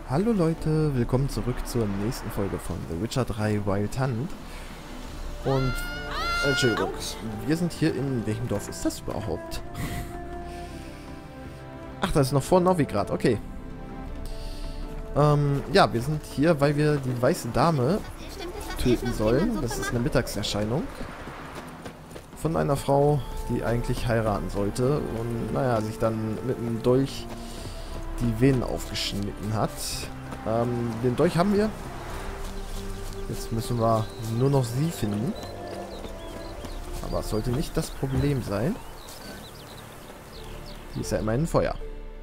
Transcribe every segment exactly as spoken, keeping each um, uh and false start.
Hallo Leute, willkommen zurück zur nächsten Folge von The Witcher drei Wild Hunt. Und, äh, Entschuldigung, wir sind hier in, welchem Dorf ist das überhaupt? Ach, das ist noch vor Novigrad, okay. Ähm, ja, wir sind hier, weil wir die weiße Dame töten sollen. Das ist eine Mittagserscheinung von einer Frau, die eigentlich heiraten sollte und, naja, sich dann mit einem Dolch die Venen aufgeschnitten hat. Ähm, den Dolch haben wir. Jetzt müssen wir nur noch sie finden. Aber es sollte nicht das Problem sein. Die ist ja immerhin ein Feuer.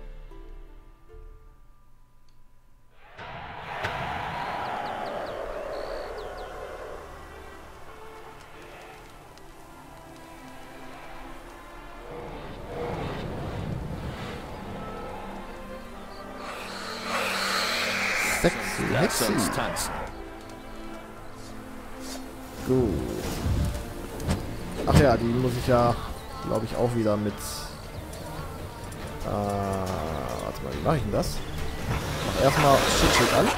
Sexy, Lass uns sexy. tanzen. Gut. Ach ja, die muss ich ja, glaube ich, auch wieder mit... Äh, warte mal, wie mache ich denn das? Mach erstmal Schutzschild an.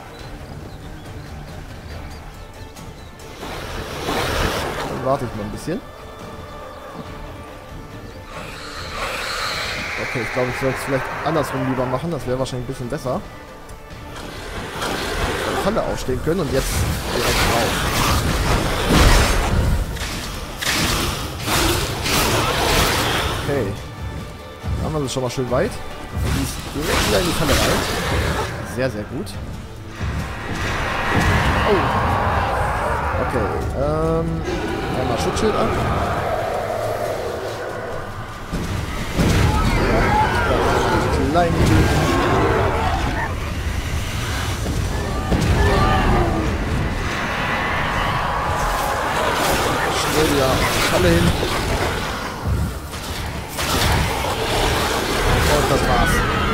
Dann warte ich mal ein bisschen. Okay, ich glaube, ich soll es vielleicht andersrum lieber machen. Das wäre wahrscheinlich ein bisschen besser. Falle aufstehen können und jetzt direkt drauf. Okay. Dann haben wir das schon mal schön weit. Und die ist direkt wieder in die Falle rein. Sehr, sehr gut. Oh. Okay. Ähm. Einmal Schutzschild an. Klein Tüten. Ja, Falle hin. Und das war's.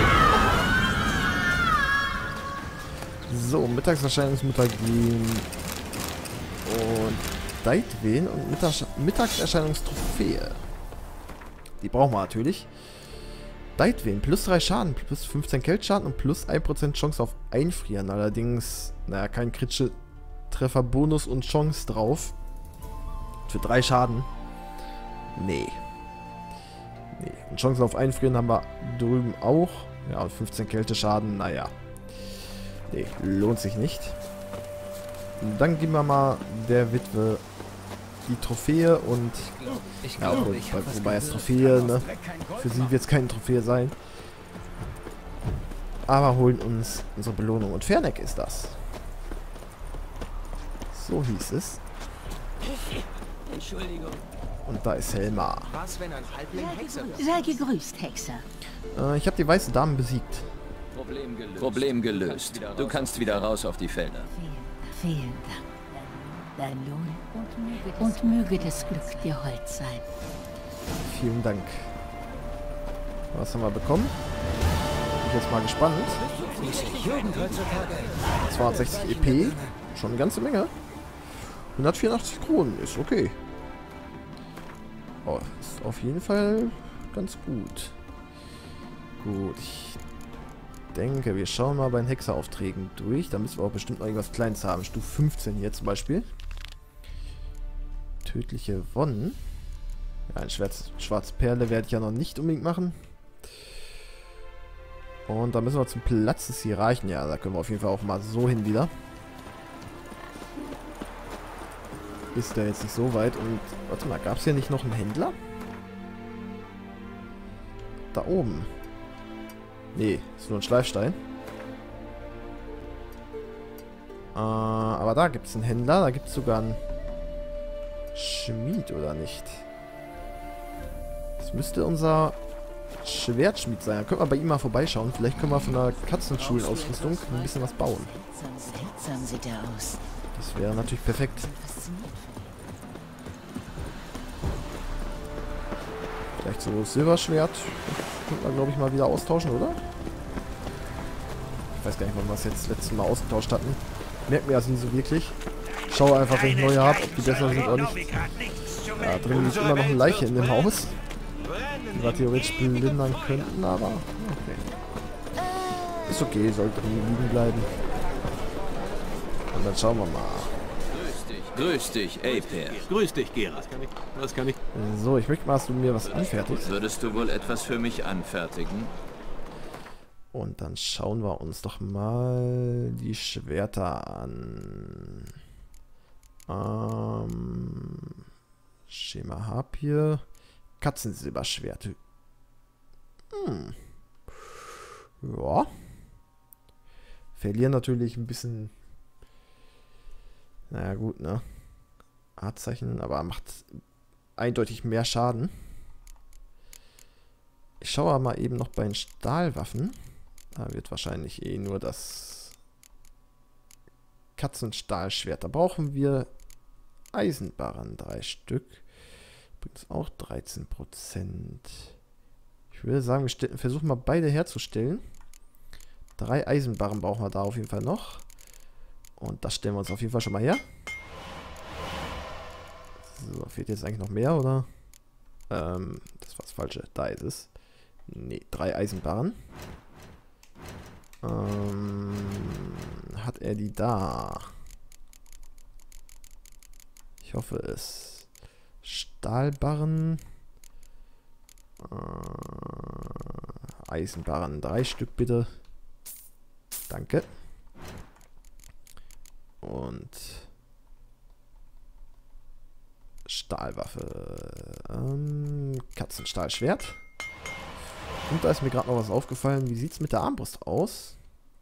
So, Mittagserscheinungsmuttergen und Deitwen und Mittags Mittagserscheinungstrophäe. Die brauchen wir natürlich. Deitwen, plus drei Schaden, plus fünfzehn Kältschaden und plus ein Prozent Chance auf Einfrieren. Allerdings, naja, kein kritische Trefferbonus und Chance drauf. Für drei Schaden. Nee. Nee. Und Chancen auf Einfrieren haben wir drüben auch. Ja, und fünfzehn Kälteschaden, naja. Nee, lohnt sich nicht. Und dann geben wir mal der Witwe die Trophäe und... Ich glaub, ich glaub, ja, ich wobei, wobei es Trophäe, ne? Für sie wird es keine Trophäe sein. Aber holen uns unsere Belohnung. Und Ferneck ist das. So hieß es. Entschuldigung. Und da ist Helma. Was, wenn ein Halbling Hexer wird? Sei gegrüßt, Hexer. Äh, ich habe die weiße Dame besiegt. Problem gelöst. Problem gelöst. Du kannst wieder raus auf die Felder. Vielen, vielen Dank. Dein Lohn und möge das Glück dir hold sein. Vielen Dank. Was haben wir bekommen? Bin ich jetzt mal gespannt. zweihundertsechzig E P. Schon eine ganze Menge. hundertvierundachtzig Kronen. Ist okay. Oh, ist auf jeden Fall ganz gut. Gut, ich denke, wir schauen mal bei den Hexeraufträgen durch. Da müssen wir auch bestimmt noch irgendwas Kleines haben. Stufe fünfzehn hier zum Beispiel. Tödliche Wonnen. Ja, eine schwarze, schwarze Perle werde ich ja noch nicht unbedingt machen. Und da müssen wir zum Platz des Hierarchen. Ja, da können wir auf jeden Fall auch mal so hin wieder. Ist der jetzt nicht so weit. Und warte mal, gab es hier nicht noch einen Händler? Da oben. Nee, ist nur ein Schleifstein. Äh, aber da gibt es einen Händler. Da gibt es sogar einen Schmied, oder nicht? Das müsste unser Schwertschmied sein. Da können wir bei ihm mal vorbeischauen. Vielleicht können wir von der Katzenschulenausrüstung ein bisschen was bauen. Seltsam sieht er aus. Das wäre natürlich perfekt. Vielleicht so Silberschwert. Könnte man, glaube ich, mal wieder austauschen, oder? Ich weiß gar nicht, wann wir das jetzt das letzte Mal ausgetauscht hatten. Merkt mir das nie so wirklich. Schaue einfach, wenn ich neue habe, ob die besser sind oder nicht. Da drin liegt immer noch eine Leiche in dem Haus. Die wir theoretisch plündern könnten, aber okay. Ist ist okay, sollte nie liegen bleiben. Und dann schauen wir mal. Grüß dich, grüß dich, Aper. Grüß dich, Gerard. Was kann ich? Was kann ich? So, ich möchte mal, dass du mir was anfertigst. Würdest du wohl etwas für mich anfertigen? Und dann schauen wir uns doch mal die Schwerter an. Ähm, Schema Harpier. Katzensilberschwert. Hm. Ja. Verlieren natürlich ein bisschen. Naja, gut, ne? Artzeichen, aber macht eindeutig mehr Schaden. Ich schaue mal eben noch bei den Stahlwaffen. Da wird wahrscheinlich eh nur das Katzenstahlschwert. Da brauchen wir Eisenbarren, drei Stück. Übrigens auch dreizehn Prozent. Ich würde sagen, wir versuchen mal beide herzustellen. Drei Eisenbarren brauchen wir da auf jeden Fall noch. Und das stellen wir uns auf jeden Fall schon mal her. So, fehlt jetzt eigentlich noch mehr, oder? Ähm, das war das Falsche. Da ist es. Ne, drei Eisenbarren. Ähm, hat er die da? Ich hoffe es. Stahlbarren. Äh, Eisenbarren, drei Stück bitte. Danke. Und Stahlwaffe. Ähm, Katzenstahlschwert. Und da ist mir gerade noch was aufgefallen. Wie sieht es mit der Armbrust aus?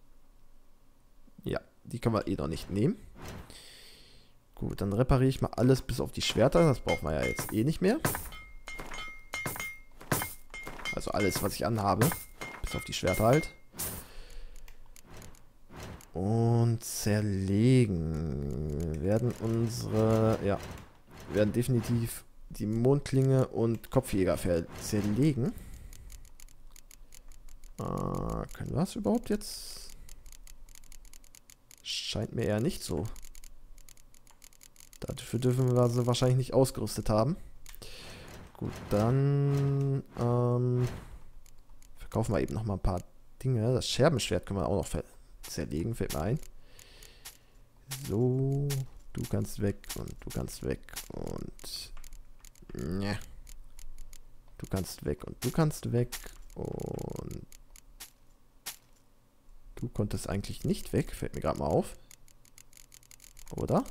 Ja, die können wir eh noch nicht nehmen. Gut, dann repariere ich mal alles bis auf die Schwerter. Das brauchen wir ja jetzt eh nicht mehr. Also alles, was ich anhabe. Bis auf die Schwerter halt. Und zerlegen. Wir werden unsere... Ja, wir werden definitiv die Mondklinge und Kopfjäger zerlegen. Äh, können wir das überhaupt jetzt? Scheint mir eher nicht so. Dafür dürfen wir sie wahrscheinlich nicht ausgerüstet haben. Gut, dann ähm, verkaufen wir eben noch mal ein paar Dinge. Das Scherbenschwert können wir auch noch zerlegen, fällt mir ein. So, du kannst weg und du kannst weg und ne. Du kannst weg und du kannst weg und du konntest eigentlich nicht weg, fällt mir gerade mal auf. Oder?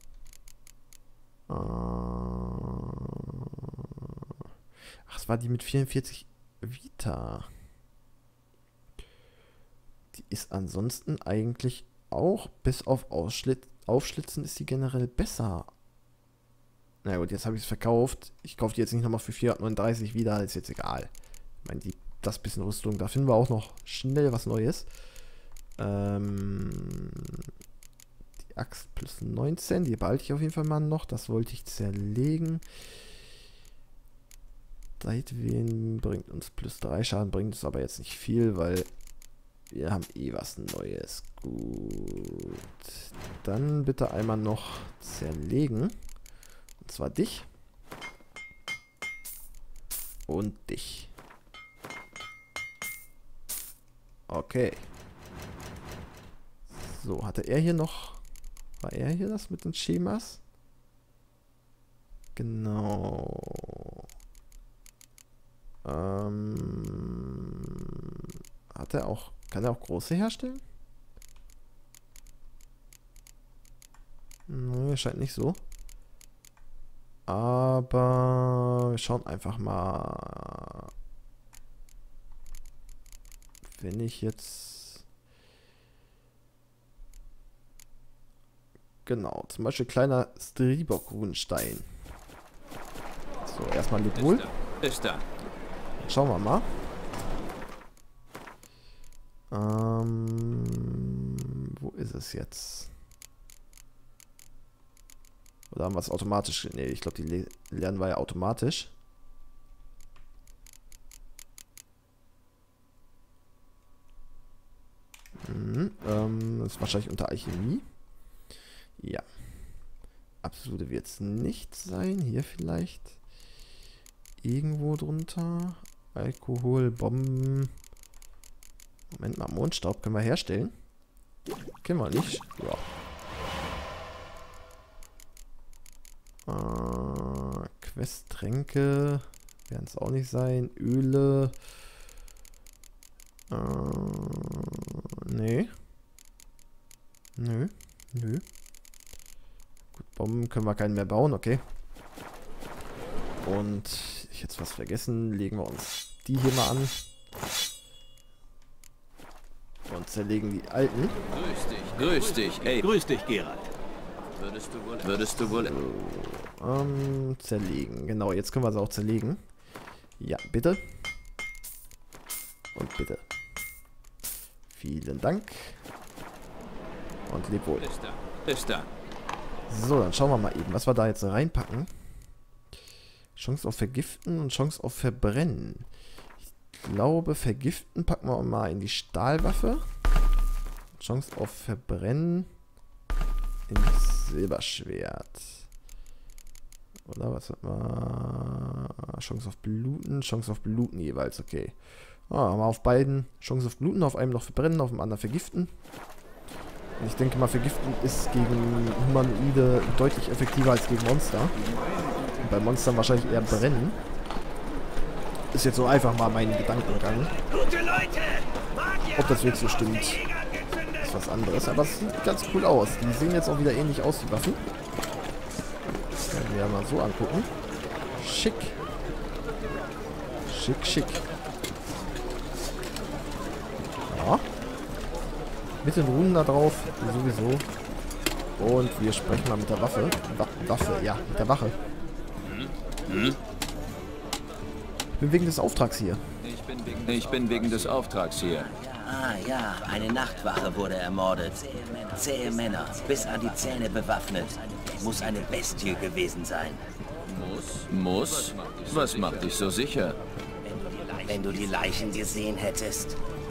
Ach, es war die mit vierundvierzig Vita. Die ist ansonsten eigentlich auch, bis auf Ausschlit Aufschlitzen, ist die generell besser. Na gut, jetzt habe ich es verkauft. Ich kaufe die jetzt nicht nochmal für vierhundertneununddreißig wieder, ist jetzt egal. Ich meine, die, das bisschen Rüstung, da finden wir auch noch schnell was Neues. Ähm... Axt plus neunzehn, die behalte ich auf jeden Fall mal noch. Das wollte ich zerlegen. Seitwehen bringt uns plus drei Schaden, bringt es aber jetzt nicht viel, weil wir haben eh was Neues. Gut. Dann bitte einmal noch zerlegen. Und zwar dich. Und dich. Okay. So, hatte er hier noch... War er hier das mit den Schemas? Genau. Ähm, hat er auch... Kann er auch große herstellen? Nö, scheint nicht so. Aber wir schauen einfach mal. Wenn ich jetzt... Genau, zum Beispiel kleiner Stribok-Runenstein. So, erstmal lebt wohl. Ist da. Schauen wir mal. Ähm, wo ist es jetzt? Oder haben wir es automatisch? Ne, ich glaube, die lernen wir ja automatisch. Mhm, ähm, das ist wahrscheinlich unter Alchemie. Ja. Absolute wird es nicht sein. Hier vielleicht. Irgendwo drunter. Alkohol, Bomben. Moment mal, Mondstaub können wir herstellen. Kennen wir nicht. Ja. Äh, Questtränke werden es auch nicht sein. Öle. Äh, nee. Nö. Nö. Gut, Bomben können wir keinen mehr bauen, okay. Und ich hätte was vergessen. Legen wir uns die hier mal an. Und zerlegen die alten. Grüß dich, grüß dich, ey. Grüß dich, Geralt. Würdest du wohl... Würdest du wohl... So, ähm, zerlegen. Genau, jetzt können wir sie auch zerlegen. Ja, bitte. Und bitte. Vielen Dank. Und leb wohl. Ist da. Ist da. So, dann schauen wir mal eben, was wir da jetzt reinpacken. Chance auf Vergiften und Chance auf Verbrennen. Ich glaube, Vergiften packen wir mal in die Stahlwaffe. Chance auf Verbrennen in das Silberschwert. Oder was hat man? Chance auf Bluten, Chance auf Bluten jeweils, okay. Ah, haben wir auf beiden Chance auf Bluten, auf einem noch Verbrennen, auf dem anderen Vergiften. Und ich denke mal, Vergiften ist gegen Humanoide deutlich effektiver als gegen Monster. Und bei Monstern wahrscheinlich eher Brennen. Ist jetzt so einfach mal mein Gedankengang. Ob das wirklich so stimmt, ist was anderes. Aber es sieht ganz cool aus. Die sehen jetzt auch wieder ähnlich aus, die Waffen. Das werden wir ja mal so angucken. Schick. Schick, schick. Ja. Mit den Runen da drauf, sowieso. Und wir sprechen mal mit der Waffe. Wa Waffe, ja, mit der Wache. Hm? Ich bin wegen des Auftrags hier. Ich bin wegen, ich bin wegen des Auftrags hier. Ah ja, eine Nachtwache wurde ermordet. Zähe Männer, bis an die Zähne bewaffnet. Muss eine Bestie gewesen sein. Muss? Muss? Was macht dich so sicher? Wenn du die Leichen gesehen hättest.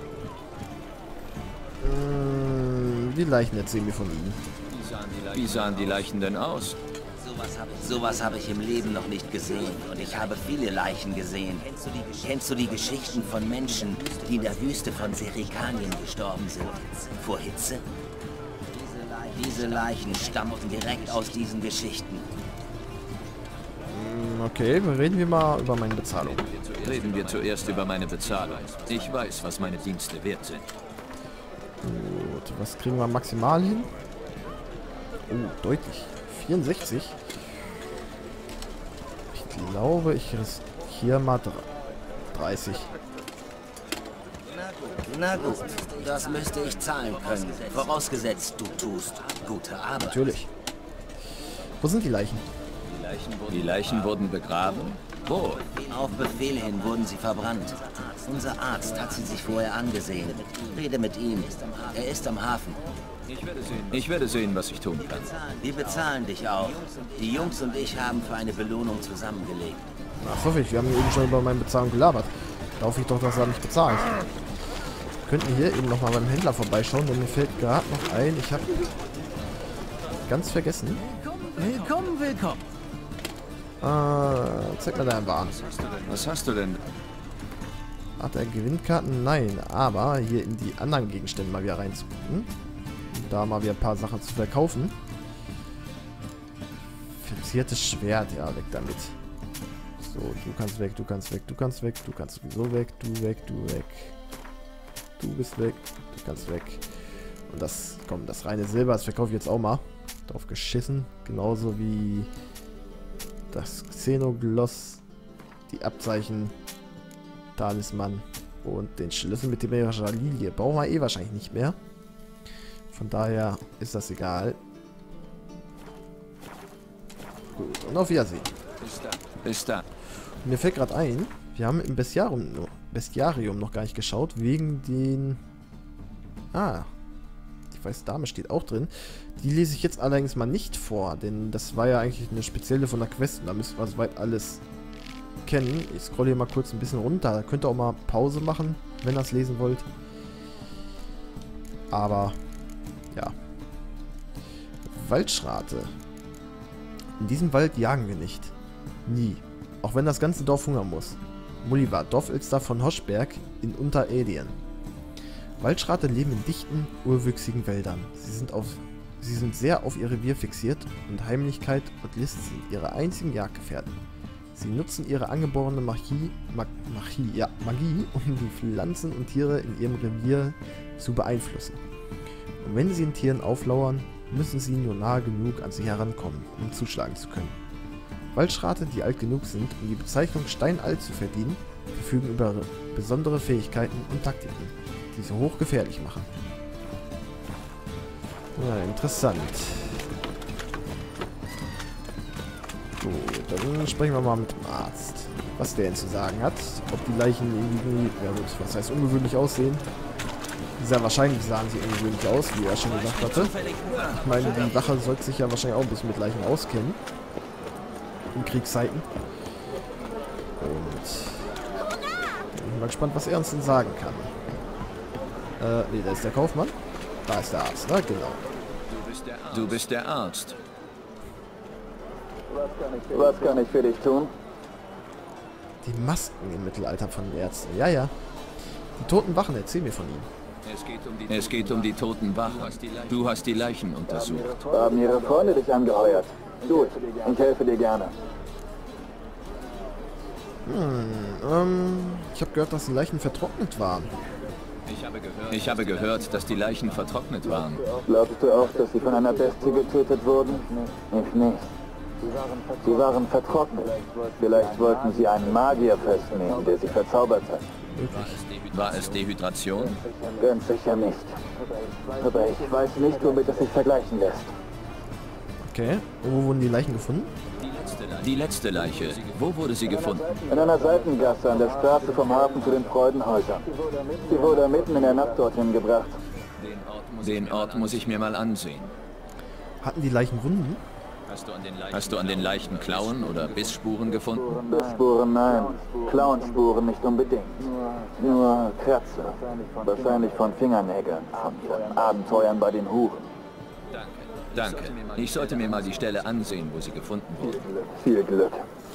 Die Leichen erzählen mir von ihnen. Wie sahen die Leichen denn aus? Sowas habe ich, sowas hab ich im Leben noch nicht gesehen. Und ich habe viele Leichen gesehen. Kennst du die Geschichten von Menschen, die in der Wüste von Serikanien gestorben sind? Vor Hitze? Diese Leichen stammten direkt aus diesen Geschichten. Okay, reden wir mal über meine Bezahlung. Reden wir zuerst über meine Bezahlung. Ich weiß, was meine Dienste wert sind. Gut, was kriegen wir maximal hin? Oh, deutlich. vierundsechzig. Ich glaube, ich riskiere mal dreißig. Na gut, das müsste ich zahlen können. Vorausgesetzt, du tust gute Arbeit. Natürlich. Wo sind die Leichen? Die Leichen wurden begraben? Wo? Auf Befehl hin wurden sie verbrannt. Unser Arzt hat sie sich vorher angesehen. Rede mit ihm. Er ist am Hafen. Ich werde sehen, ich werde sehen, was ich tun kann. Wir bezahlen dich auch. Die Jungs und ich haben für eine Belohnung zusammengelegt. Ach, hoffe ich. Wir haben eben schon über meine Bezahlung gelabert. Da hoffe ich doch, dass er mich bezahlt. Wir könnten hier eben nochmal beim Händler vorbeischauen, denn mir fällt gerade noch ein, ich habe ganz vergessen. Willkommen, willkommen. Äh, zeig mal deinen Waren. Was hast du denn? Hat er Gewinnkarten? Nein, aber hier in die anderen Gegenstände mal wieder reinzugucken. Und da mal wieder ein paar Sachen zu verkaufen. Verziertes Schwert, ja, weg damit. So, du kannst weg, du kannst weg, du kannst weg, du kannst sowieso weg, du weg, du weg. Du bist weg, du kannst weg. Und das, komm, das reine Silber, das verkaufe ich jetzt auch mal. Drauf geschissen. Genauso wie das Xenogloss, die Abzeichen, Talisman und den Schlüssel mit tiberischer Lilie. Brauchen wir eh wahrscheinlich nicht mehr. Von daher ist das egal. Gut, und auf Wiedersehen. Ist da. Ist da. Und mir fällt gerade ein, wir haben im Bestiarium, Bestiarium noch gar nicht geschaut, wegen den... Ah, die weiße Dame steht auch drin. Die lese ich jetzt allerdings mal nicht vor, denn das war ja eigentlich eine spezielle von der Quest. Und da müssen wir soweit alles kennen. Ich scrolle hier mal kurz ein bisschen runter. Da könnt ihr auch mal Pause machen, wenn ihr es lesen wollt. Aber, ja. Waldschrate. In diesem Wald jagen wir nicht. Nie. Auch wenn das ganze Dorf hungern muss. Mullivar, Dorfilster von Hoschberg in Unteredien. Waldschrate leben in dichten, urwüchsigen Wäldern. Sie sind, auf, sie sind sehr auf ihr Revier fixiert und Heimlichkeit und List sind ihre einzigen Jagdgefährten. Sie nutzen ihre angeborene Magie, Mag, Magie, ja, Magie, um die Pflanzen und Tiere in ihrem Revier zu beeinflussen. Und wenn sie den Tieren auflauern, müssen sie nur nahe genug an sie herankommen, um zuschlagen zu können. Waldschrate, die alt genug sind, um die Bezeichnung steinalt zu verdienen, verfügen über besondere Fähigkeiten und Taktiken, die sie hochgefährlich machen. Ja, interessant. Gut, dann sprechen wir mal mit dem Arzt, was der denn zu sagen hat. Ob die Leichen irgendwie, ja gut, was heißt ungewöhnlich aussehen. Sehr wahrscheinlich sahen sie ungewöhnlich aus, wie er schon gesagt hatte. Ich meine, die Wache sollte sich ja wahrscheinlich auch ein bisschen mit Leichen auskennen. In Kriegszeiten. Und ich bin mal gespannt, was er uns denn sagen kann. Äh, nee, da ist der Kaufmann. Da ist der Arzt, ne? Genau. Du bist der Arzt. Was kann ich für dich tun? Die Masken im Mittelalter von den Ärzten. Ja, ja. Die toten Wachen, erzähl mir von ihnen. Es geht um die, es geht um die toten Wachen. Du hast die Leichen untersucht. Haben ihre Freunde dich angeheuert? Gut, ich helfe dir gerne. Hm, ähm, ich habe gehört, dass die Leichen vertrocknet waren. Ich habe gehört, ich habe gehört, dass die Leichen vertrocknet waren. Glaubst du auch, dass sie von einer Bestie getötet wurden? Ich nicht. Sie waren vertrocknet. Vielleicht wollten sie einen Magier festnehmen, der sie verzaubert hat. War es Dehydration? Ganz sicher nicht. Aber ich weiß nicht, womit es sich vergleichen lässt. Okay, und wo wurden die Leichen gefunden? Die letzte Leiche. Wo wurde sie gefunden? In einer Seitengasse an der Straße vom Hafen zu den Freudenhäusern. Sie wurde mitten in der Nacht dorthin gebracht. Den Ort muss ich mir mal ansehen. Hatten die Leichen Wunden? Hast du an den Leichen Klauen oder Bissspuren gefunden? Bissspuren nein, Klauenspuren nicht unbedingt. Nur Kratzer. Wahrscheinlich von Fingernägeln, von, von Abenteuern bei den Huren. Danke. Ich sollte mir mal die Stelle ansehen, wo sie gefunden wurde. Viel Glück.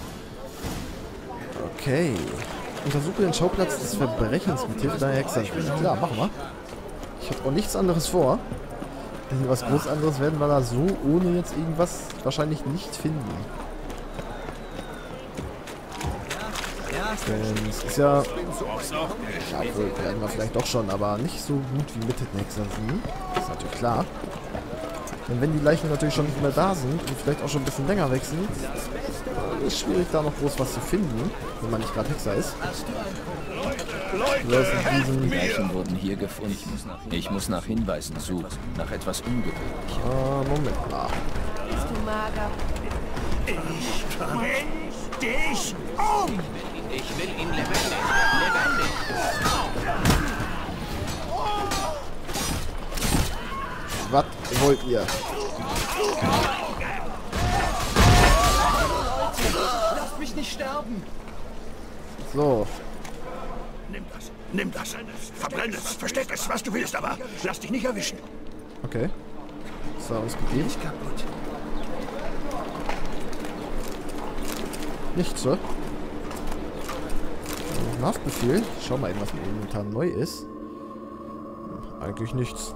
Okay. Untersuche den Schauplatz des Verbrechens mit Hilfe deiner Hexe. Klar, machen wir. Ich habe auch nichts anderes vor. Denn was groß anderes werden wir da so ohne jetzt irgendwas wahrscheinlich nicht finden. Denn es ist ja... Ja, wohl, werden wir vielleicht doch schon, aber nicht so gut wie mit den Hexern. Das ist natürlich klar. Denn wenn die Leichen natürlich schon nicht mehr da sind und vielleicht auch schon ein bisschen länger weg sind, ist es schwierig, da noch groß was zu finden, wenn man nicht gerade Hexer ist. Die Leichen wurden hier gefunden. Ich muss nach Hinweisen suchen, nach etwas Ungewöhnlichem. Ah, Moment mal. Bist du mager? Ich bring dich um! Ich will ihn lebendig, lebendig! Was wollt ihr? Lasst mich nicht sterben! So. Nimm das, nimm das. Verbrenn es, versteck es, was du willst, aber lass dich nicht erwischen. Okay. So, alles gegeben. Nicht kaputt. Nichts, so. Ein Haftbefehl. Schau mal eben, was mit dem Inventar neu ist. Eigentlich nichts.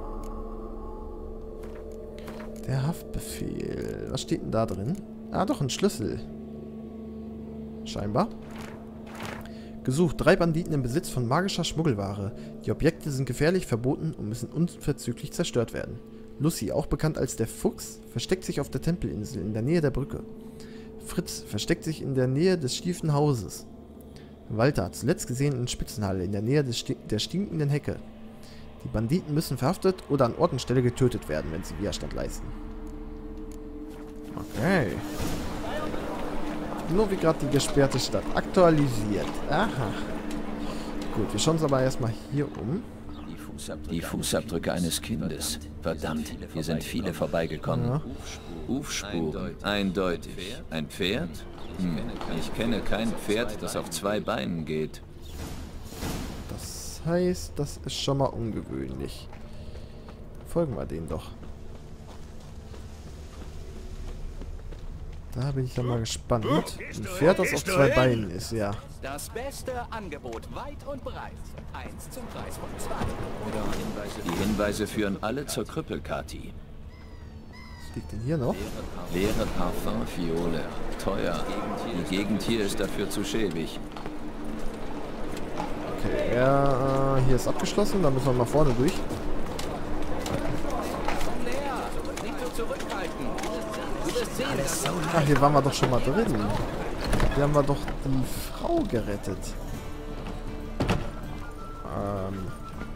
Der Haftbefehl. Was steht denn da drin? Ah, doch, ein Schlüssel. Scheinbar. Gesucht. Drei Banditen im Besitz von magischer Schmuggelware. Die Objekte sind gefährlich, verboten und müssen unverzüglich zerstört werden. Lucy, auch bekannt als der Fuchs, versteckt sich auf der Tempelinsel in der Nähe der Brücke. Fritz versteckt sich in der Nähe des schiefen Hauses. Walter, zuletzt gesehen in Spitzenhalle, in der Nähe des Sti der stinkenden Hecke. Die Banditen müssen verhaftet oder an Ort und Stelle getötet werden, wenn sie Widerstand leisten. Okay. Nur wie gerade die gesperrte Stadt. Aktualisiert. Aha. Gut, wir schauen uns aber erstmal hier um. Die Fußabdrücke, die Fußabdrücke eines Kindes. Verdammt, hier sind viele vorbeigekommen. Ja. Hufspuren. Eindeutig. Ein Pferd? Hm. Ich kenne kein Pferd, das auf zwei Beinen geht. Das heißt, das ist schon mal ungewöhnlich. Folgen wir denen doch. Da bin ich dann mal gespannt. Ein Pferd, das auf zwei Beinen ist, ja. Das beste Angebot weit und breit. Eins zum Preis von zwei. Die Hinweise führen alle zur Krüppelkati. Was liegt denn hier noch? Leere Parfumfiole. Teuer. Die Gegend hier ist dafür zu schäbig. Okay, ja, hier ist abgeschlossen. Da müssen wir mal vorne durch. Ach, hier waren wir doch schon mal drin. Hier haben wir doch die Frau gerettet. Ähm.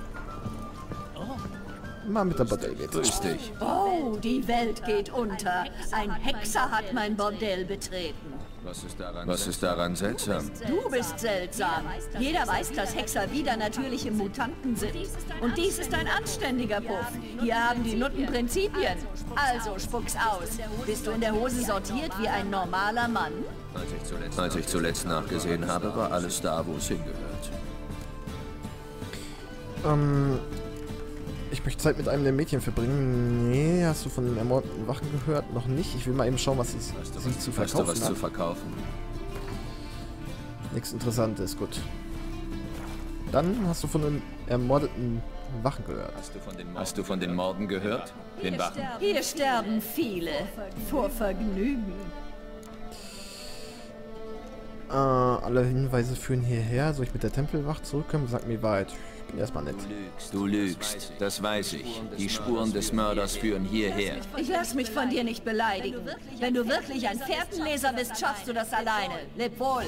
Mal mit der Bordell geht's. Grüß dich. Oh, die Welt geht unter. Ein Hexer hat mein Bordell betreten. Was ist daran, Was ist daran seltsam? Du bist seltsam. Jeder weiß, dass Hexer widernatürliche Mutanten sind. Und dies ist ein anständiger Puff. Hier haben die Nutten Prinzipien. Also spuck's aus. Bist du in der Hose sortiert wie ein normaler Mann? Als ich zuletzt, Als ich zuletzt nachgesehen habe, war alles da, wo es hingehört. Ähm. Ich möchte Zeit mit einem der Mädchen verbringen. Nee, hast du von den ermordeten Wachen gehört? Noch nicht. Ich will mal eben schauen, was es Weißt du, sie was, zu weißt du, verkaufen was hat. zu verkaufen? Nichts Interessantes, gut. Dann hast du von den ermordeten Wachen gehört. Hast du von den, hast du von den Morden gehört? Den Wachen? Hier sterben viele. Vor Vergnügen. Äh, alle Hinweise führen hierher. Soll ich mit der Tempelwacht zurückkommen? Sag mir die Wahrheit. Ich bin erstmal nett. Du lügst, das weiß ich. Die Spuren des Mörders führen hierher. Ich lass mich von dir nicht beleidigen. Wenn du wirklich ein Fährtenleser bist, schaffst du das alleine. Leb wohl.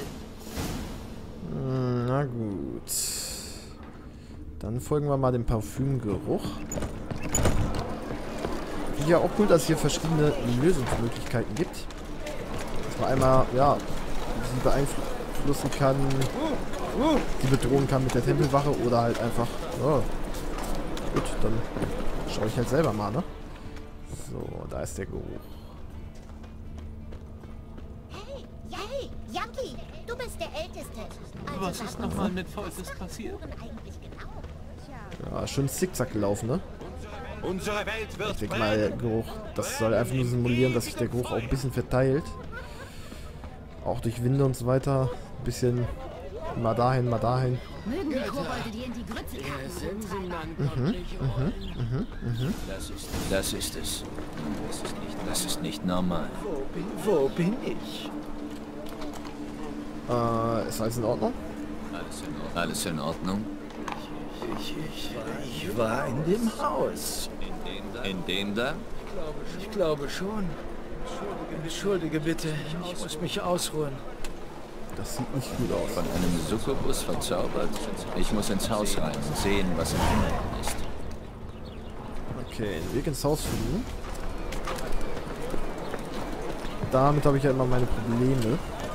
Hm, na gut. Dann folgen wir mal dem Parfümgeruch. Ja, auch cool, dass es hier verschiedene Lösungsmöglichkeiten gibt. Dass man einmal, ja, sie beeinflussen kann, die bedrohen kann mit der Tempelwache oder halt einfach, oh, gut, dann schaue ich halt selber mal, ne? So, da ist der Geruch. Hey, hey, Yankee, du bist der Älteste. Also Was ist nochmal mit Volkes passiert? eigentlich genau? Ja, schön zickzack gelaufen, ne? Unsere Welt wird Ich denke mal, der Geruch, das soll einfach nur simulieren, dass sich der Geruch auch ein bisschen verteilt. Auch durch Winde und so weiter. Ein bisschen mal dahin, mal dahin. Mögen die Kobolde dir in die Grütze Mhm, mhm, mhm, mhm. Das ist, das ist es. Das ist nicht, das ist nicht normal. Wo bin, wo bin ich? Äh, ist alles in Ordnung? Alles in Ordnung? Alles in Ordnung? Ich, ich, ich war in dem Haus. In dem da? Ich glaube schon. Entschuldige bitte, ich muss mich ausruhen. Das sieht nicht gut aus. Von einem Succubus verzaubert? Ich muss ins Haus rein und sehen, was im Inneren ist. Okay, den Weg ins Haus finden. Damit habe ich ja immer meine Probleme.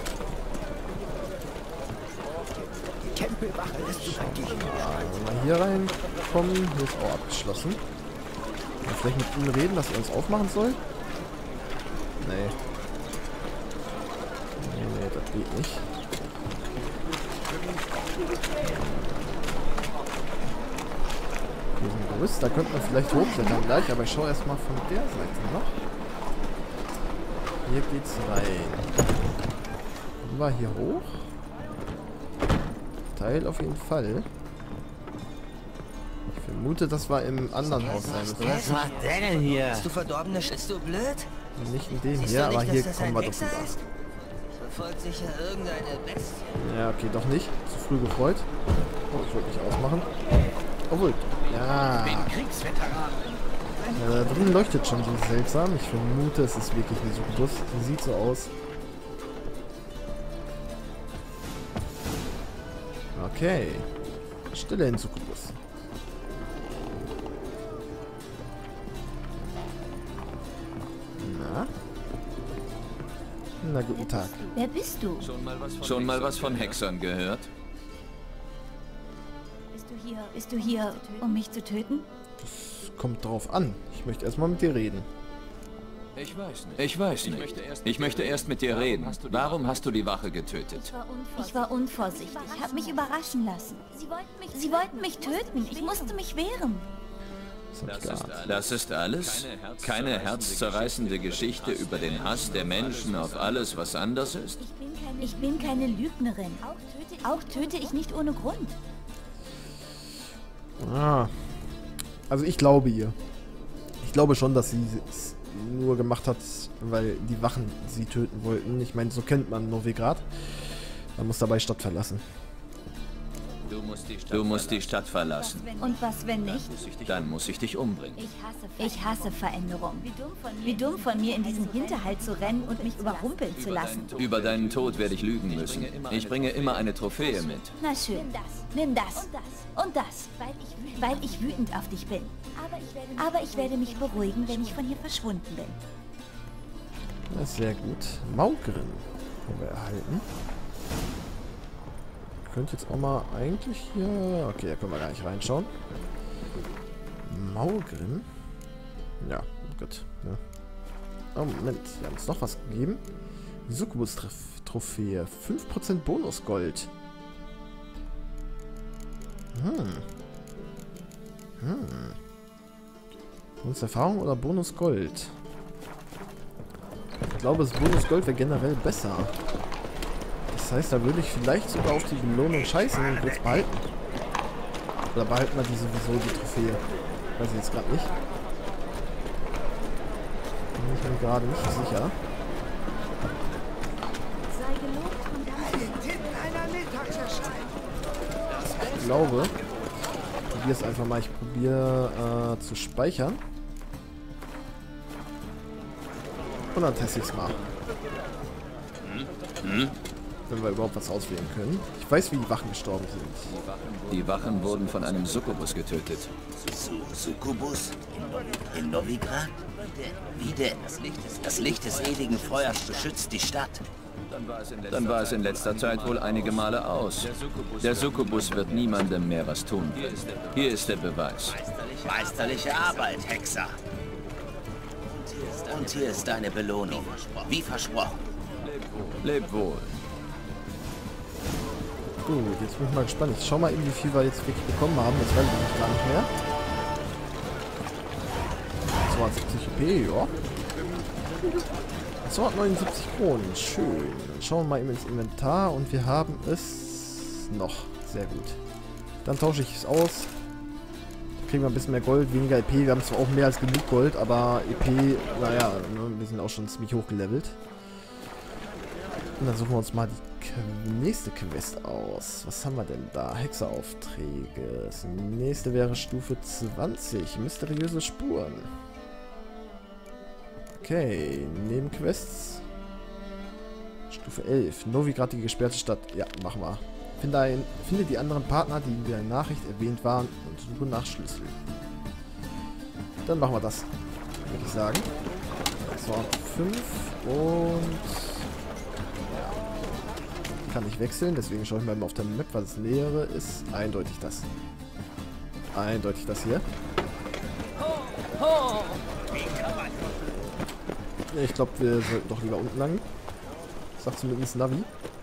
Tempelwache lässt dich eigentlich. Wenn wir hier reinkommen, hier ist auch abgeschlossen. Können wir vielleicht mit ihm reden, dass er uns aufmachen soll? Nee. Nee, nee, das geht nicht. Hier ist ein Gerüst, da könnte man vielleicht hochklettern gleich, aber ich schaue erstmal von der Seite noch. Hier geht's rein. Kommen wir hier hoch? Teil auf jeden Fall. Ich vermute, das war im anderen Haus sein müssen. Was macht der denn hier? Bist du verdorbene Sch... Bist du blöd? Nicht in dem Siehst hier, du nicht, aber hier dass das kommen ein wir doch Hexer gut an. ist? Verfolgt sicher irgendeine Bestie. Ja, okay, doch nicht. Zu früh gefreut. Oh, ich wollte nicht ausmachen. Obwohl, ja. Ja, da drin leuchtet schon so seltsam. Ich vermute, es ist wirklich ein Succubus. Die sieht so aus. Okay. Stille in Succubus. Na? Na, guten Tag. Wer bist du? Schon mal was von, Schon mal was von Hexern gehört? Bist du hier, bist du hier, um mich zu töten? Kommt drauf an. Ich möchte erstmal mit dir reden. Ich weiß nicht. Ich weiß nicht. Ich möchte erst mit dir reden. Warum hast du die Wache getötet? Ich war unvorsichtig. Ich habe mich überraschen lassen. Sie wollten mich, Sie wollten mich töten. Ich musste mich wehren. Das hab ich geahnt. Das ist alles? Keine herzzerreißende Geschichte über den Hass der Menschen auf alles, was anders ist? Ich bin keine Lügnerin. Auch töte ich nicht ohne Grund. Ah. Also ich glaube ihr. Ich glaube schon, dass sie es nur gemacht hat, weil die Wachen sie töten wollten. Ich meine, so kennt man Novigrad. Man muss dabei Stadt verlassen. Du musst die Stadt, du musst die Stadt verlassen. Und was, wenn nicht? Dann muss ich dich umbringen. Ich hasse Veränderung. Wie dumm von mir, in diesen Hinterhalt zu rennen und mich überrumpeln zu lassen. Über deinen Tod werde ich lügen müssen. Ich bringe immer eine Trophäe mit. Na schön, nimm das und das, weil ich wütend auf dich bin. Aber ich werde mich beruhigen, wenn ich von hier verschwunden bin. Das ist sehr gut. Maugrim haben wir erhalten. Könnte jetzt auch mal eigentlich hier... Okay, da können wir gar nicht reinschauen. Maugrim. Ja, gut. Ja. Oh, Moment. Wir haben uns noch was gegeben. Succubus-Trophäe. fünf Prozent Bonusgold. Hm. Hm. Bonuserfahrung oder Bonusgold? Ich glaube, das Bonusgold wäre generell besser. Das heißt, da würde ich vielleicht sogar auf die Belohnung scheißen und würde es behalten. Oder behalten wir die sowieso, die Trophäe? Weiß ich jetzt gerade nicht. Bin ich mir gerade nicht sicher. Ich glaube, ich probiere es einfach mal. Ich probiere äh, zu speichern. Und dann teste ich es mal. Hm? Wenn wir überhaupt was auswählen können. Ich weiß, wie die Wachen gestorben sind. Die Wachen wurden von einem Succubus getötet. Su Succubus? In, in Novigrad? Wie denn? Das Licht des ewigen Feuers beschützt die Stadt. Dann war es in letzter Zeit wohl einige Male aus. Der Succubus wird niemandem mehr was tun können. Hier ist der Beweis. Meisterliche Arbeit, Hexer. Und hier ist deine Belohnung. Wie versprochen. Leb wohl. Gut, jetzt bin ich mal gespannt. Ich schau mal eben, wie viel wir jetzt wirklich bekommen haben. Das weiß ich nämlich gar nicht mehr. zweihundertsiebzig E P, ja. zweihundertneunundsiebzig Kronen, schön. Dann schauen wir mal eben ins Inventar und wir haben es noch. Sehr gut. Dann tausche ich es aus. Da kriegen wir ein bisschen mehr Gold, weniger E P. Wir haben zwar auch mehr als genug Gold, aber E P, naja, ne, wir sind auch schon ziemlich hochgelevelt. Und dann suchen wir uns mal die nächste Quest aus. Was haben wir denn da? Hexeraufträge. Das nächste wäre Stufe zwanzig. Mysteriöse Spuren. Okay, Nebenquests. Stufe elf. Novigrad, die gesperrte Stadt. Ja, machen wir. Finde, ein, finde die anderen Partner, die in der Nachricht erwähnt waren, und suche nach Schlüssel. Dann machen wir das, würde ich sagen. Das waren fünf und... kann ich wechseln, deswegen schaue ich mal auf der Map, was das Nähere ist. Eindeutig das. Eindeutig das hier. Ich glaube, wir sollten doch lieber unten lang. Sagt zumindest Navi.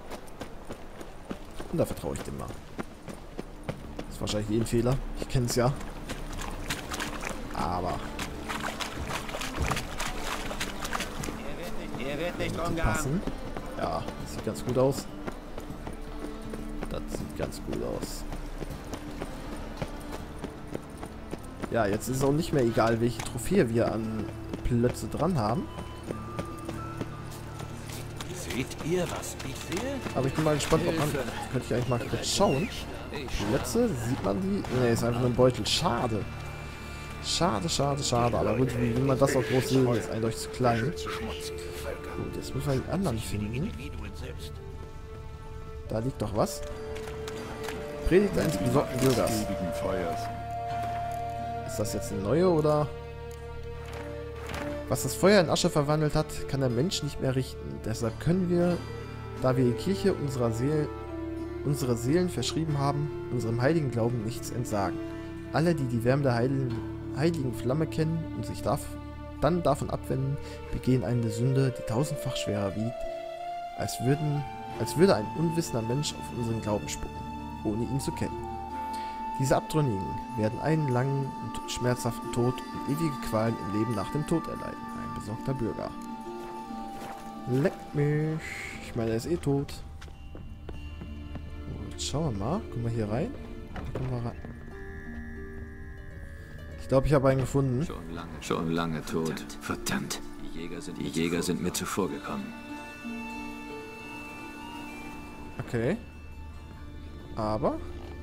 Und da vertraue ich dem mal. Das ist wahrscheinlich eh ein Fehler. Ich kenne es ja. Aber... passen. Ja, das sieht ganz gut aus. Das sieht ganz gut aus. Ja, jetzt ist es auch nicht mehr egal, welche Trophäe wir an Plätze dran haben. Seht ihr, was ich sehe? Aber ich bin mal gespannt, ob man... Könnte ich eigentlich mal kurz schauen. Plätze, sieht man die? Ne, ist einfach nur ein Beutel. Schade. Schade, schade, schade. Aber gut, wie will man das auch groß sehen? Ist eindeutig zu klein. Gut, jetzt müssen wir den anderen finden. Da liegt doch was. Predigt eines besorgten Bürgers. Ist das jetzt eine neue oder... Was das Feuer in Asche verwandelt hat, kann der Mensch nicht mehr richten. Deshalb können wir, da wir die Kirche unserer Seele, unsere Seelen verschrieben haben, unserem heiligen Glauben nichts entsagen. Alle, die die Wärme der heiligen, heiligen Flamme kennen und sich darf, dann davon abwenden, begehen eine Sünde, die tausendfach schwerer wiegt, als, würden, als würde ein unwissender Mensch auf unseren Glauben spucken, ohne ihn zu kennen. Diese Abtrünnigen werden einen langen und schmerzhaften Tod und ewige Qualen im Leben nach dem Tod erleiden. Ein besorgter Bürger. Leck mich. Ich meine, er ist eh tot. Gut, schauen wir mal. Gucken wir hier rein. Gucken wir rein. Ich glaube, ich habe einen gefunden. Schon lange, schon lange tot. Verdammt. Die Jäger sind, die Jäger sind mir zuvor gekommen. Okay. Aber...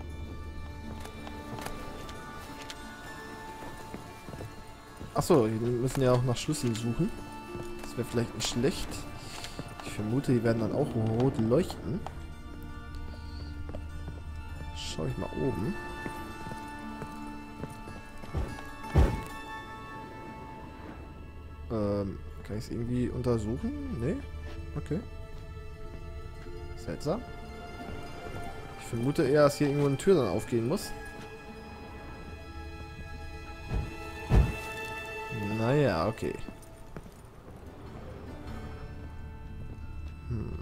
Achso, wir müssen ja auch nach Schlüsseln suchen. Das wäre vielleicht nicht schlecht. Ich vermute, die werden dann auch rot leuchten. Schau ich mal oben. Ähm, kann ich es irgendwie untersuchen? Nee? Okay. Seltsam. Ich vermute eher, dass hier irgendwo eine Tür dann aufgehen muss. Naja, okay. Hm.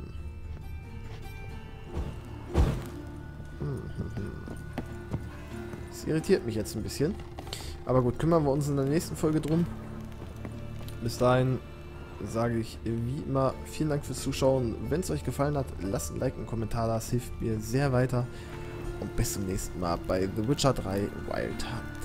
Hm, hm, hm. Das irritiert mich jetzt ein bisschen. Aber gut, kümmern wir uns in der nächsten Folge drum. Bis dahin sage ich wie immer vielen Dank fürs Zuschauen. Wenn es euch gefallen hat, lasst ein Like, einen Kommentar da. Das hilft mir sehr weiter. Und bis zum nächsten Mal bei The Witcher drei Wild Hunt.